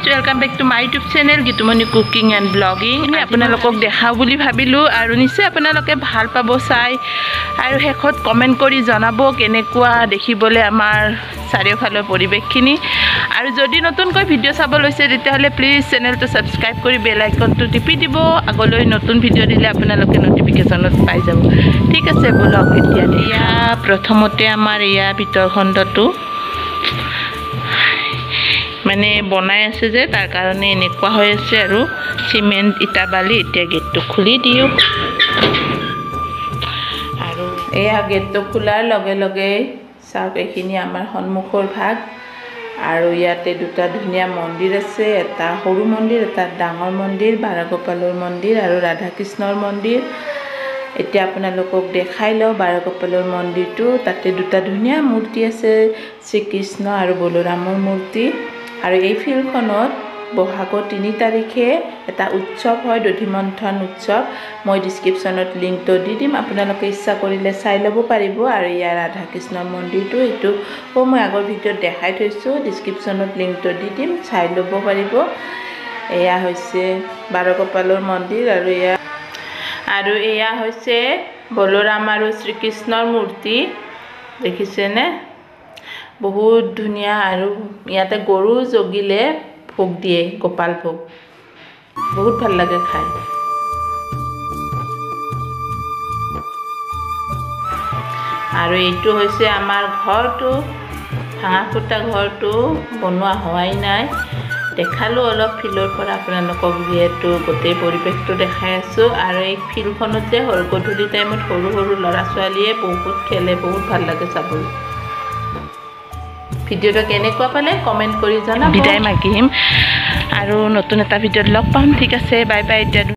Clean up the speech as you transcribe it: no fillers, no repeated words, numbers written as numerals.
welcome back to my YouTube channel Gitumoni cooking and blogging आपनालोকক দেখা বুলি ভাবিলো আৰু নিশ্চয় আপোনালোকে ভাল পাব চাই আৰু হেখত কমেন্ট কৰি জনাব কেনেকুৱা দেখিবলৈ আমাৰ চাৰিওফালৰ পৰিবেশখিনি আৰু যদি নতুনকৈ ভিডিও চাব লৈছে তেতিয়াহলে প্লিজ চেনেলটো সাবস্ক্ৰাইব কৰি বেল আইকনটো টিপি দিব আগলৈ নতুন ভিডিও দিলে আপোনালোকে নটিফিকেশনত পাই যাব ঠিক আছে ব্লগ এতিয়া দিয়া প্ৰথমতে আমাৰ ইয়া ভিতৰ খণ্ডটো মানে বনাই আছে যে তাৰ কাৰণে এনেকুৱা হৈ আছে আৰু সিমেন্ট ইটা বালি এতিয়া গেটটো খুলি দিও আৰু এয়া গেটটো খোলাৰ লগে লগে চাওক এখিনি আমাৰ সন্মুখৰ ভাগ আৰু ইয়াতে দুটা ধুনীয়া মন্দিৰ আছে এটা সৰু মন্দিৰ এটা ডাঙৰ মন্দিৰ বাৰগোপালৰ মন্দিৰ আৰু ৰাধা কৃষ্ণৰ মন্দিৰ এতিয়া আপোনালোকক দেখাই লও বাৰগোপালৰ মন্দিৰটো তাতে দুটা ধুনীয়া মূৰ্তি আছে শ্ৰীকৃষ্ণ আৰু বলৰামৰ মূৰ্তি আৰু এই ফিল্ডখনত বহাগৰ 3 তাৰিখে এটা উৎসৱ হয় দধিমন্থন উৎসৱ মই ডেসক্ৰিপচনত লিংকটো দি দিম আপোনালোকে ইচ্ছা কৰিলে চাই ল'ব পাৰিব আৰু ইয়াৰ ৰাধা কৃষ্ণৰ মন্দিৰটো এটো মই আগৰ ভিডিঅ'ত দেখাই থৈছো ডেসক্ৰিপচনত লিংকটো দি দিম চাই ল'ব পাৰিব এয়া হৈছে বাৰগোপালৰ মন্দিৰ আৰু এয়া হৈছে বলৰাম আৰু শ্ৰীকৃষ্ণৰ মূৰ্তি দেখিছেনে বহুত ধুনিয়া আৰু ইয়াতে গৰু জগিলে ভোগ দিয়ে গোপাল ভোগ বহুত ভাল লাগে খাই আৰু এইটো হৈছে আমাৰ ঘৰটো ভাঙা ফুটা ঘৰটো বনোৱা হোৱাই নাই দেখালো অলপ ফিলৰ পৰা আপোনালোকক যেটো গotei পৰিবেশটো দেখাই আছো আৰু এই ফিলখনত যে হৰগধূলি টাইমত সৰু সৰু লৰা ছোৱালীয়ে বহুত খেলে বহুত ভাল লাগে চাবলৈ ভিডিওটা কেনেকুৱা পালে কমেন্ট কৰি জনাব বিদায় মাগিম আৰু নতুন এটা ভিডিওত লগ পাম ঠিক আছে বাই বাই